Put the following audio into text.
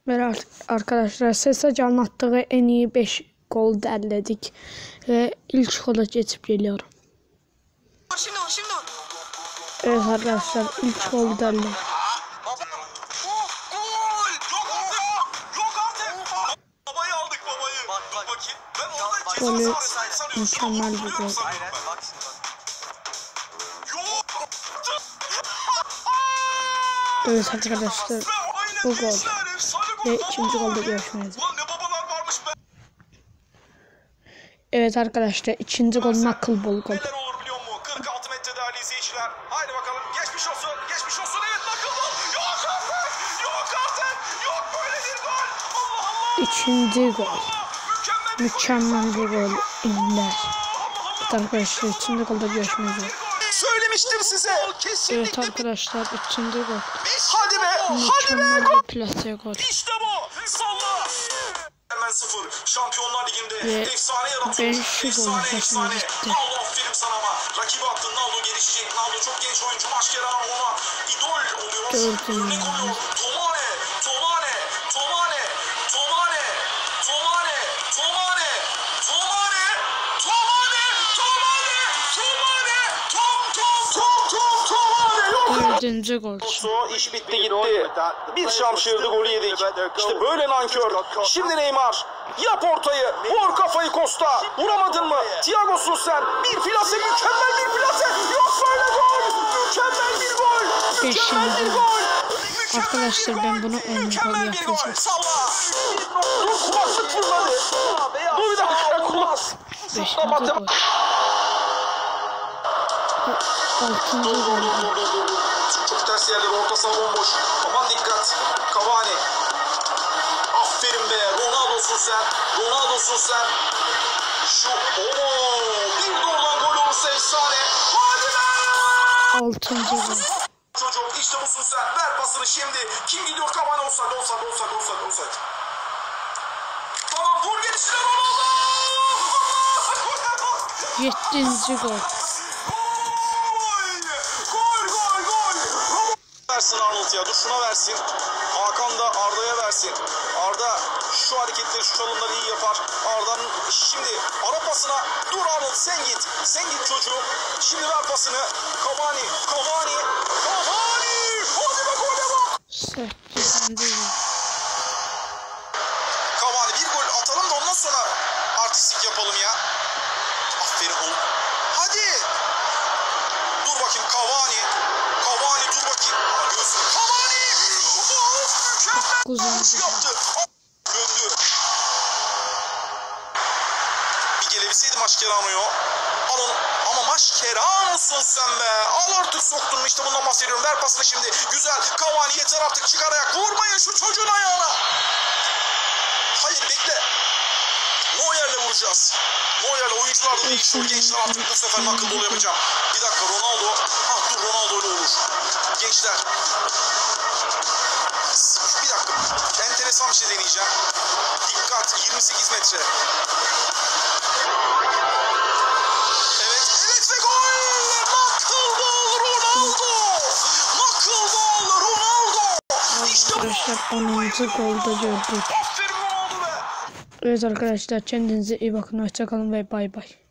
Ve arkadaşlar Sesaj anlattığı en iyi 5 gol derledik. Ve ilk kola geçip geliyorum. Evet arkadaşlar ilk gol derledik. Golü mükemmel bir gol. Evet arkadaşlar bu gol ve ikinci golde görüşmek üzere. Evet arkadaşlar ikinci gol knuckleball gol. 46 metre değerli izleyiciler. Haydi bakalım geçmiş olsun. Geçmiş olsun. Evet knuckleball. Yok artık. Yok artık. Yok böyle bir gol. Allah Allah. İkinci gol. Mükemmel bir gol. İnler. Evet arkadaşlar ikinci golde görüşmek üzere. Söylemiştim size. Evet arkadaşlar ikinci gol. Hadi be. Mükemmel bir plase gol. İşte bu. Salla. Hemen 0. Şampiyonlar Ligi'nde Ve efsane yaratıyor. 5 gol başına gitti. Naldo aferin sana ama. Rakibi attın. Naldo gelişecek. Naldo çok genç oyuncu. Mascherano ona idol oluyor. Örnek oluyor. Tomane. Tomane. Tomane. Tomane. Tomane. Tomane. Tomane. Tomane. Tomane. Tomane. Tomane. Dördüncü gol. İş bitti gitti. Bir şamşırdı golü yedik. İşte böyle nankör. Şimdi Neymar. Yap ortayı. Vur kafayı Costa. Vuramadın mı? Thiago'sun sen. Bir plase, mükemmel bir plase. Yok böyle gol. Mükemmel bir gol. Mükemmel bir gol. Arkadaşlar ben bunu 10 gol yapacağım. Salla. Dur kulaklık fırladı. Dur bir dakika kulak. 5. gol. 6. gol. Çok ters yerler, orta saha bomboş. Aman dikkat. Cavani. Aferin be. Ronaldo'sun sen. Ronaldo'sun sen. Şu bir doğrudan gol olursa efsane. Hadi be. 6. gol. Çocuk işte busun sen. Ver pasını şimdi. Kim gidiyor? Cavani offside. Tamam vur gelişine Ronaldo. 7. gol. Versin Arnold ya. Dur şuna versin. Hakan da Arda'ya versin. Arda şu hareketleri, şu çalımları iyi yapar. Arda'nın şimdi ara pasına. Dur Arnold sen git. Sen git çocuğum. Şimdi ver pasını. Cavani. Hadi be gole bak. 8. gol. Cavani bir gol atalım da ondan sonra artistik yapalım ya. Aferin oğlum. Hadi. Dur bakayım Cavani dur bakayım. Göğsün. Cavani. Mükemmel. Yaptı. Döndü. Bir gelebilseydi Mascherano'yu. Alın. Ama Mascherano'sun sen be. Al artık soktun mu işte bundan bahsediyorum. Ver pasını şimdi. Güzel. Cavani yeter artık. Çıkar ayak. Vurmayın şu çocuğun ayağına. Hayır bekle. Neuer'le vuracağız. Neuer'le oyuncular da değişiyor. Gençler artık bu sefer knuckleball yapacağım. Bir dakika Ronaldo. Dur Ronaldo'yla olur. Gençler. Bir dakika. Enteresan bir şey deneyeceğim. Dikkat. 28 metre. Evet ve gol. Knuckleball Ronaldo. İşte bu. Arkadaşlar 10. golda gördük. Aferin Ronaldo be. Evet arkadaşlar kendinize iyi bakın. Hoşçakalın ve bay bay.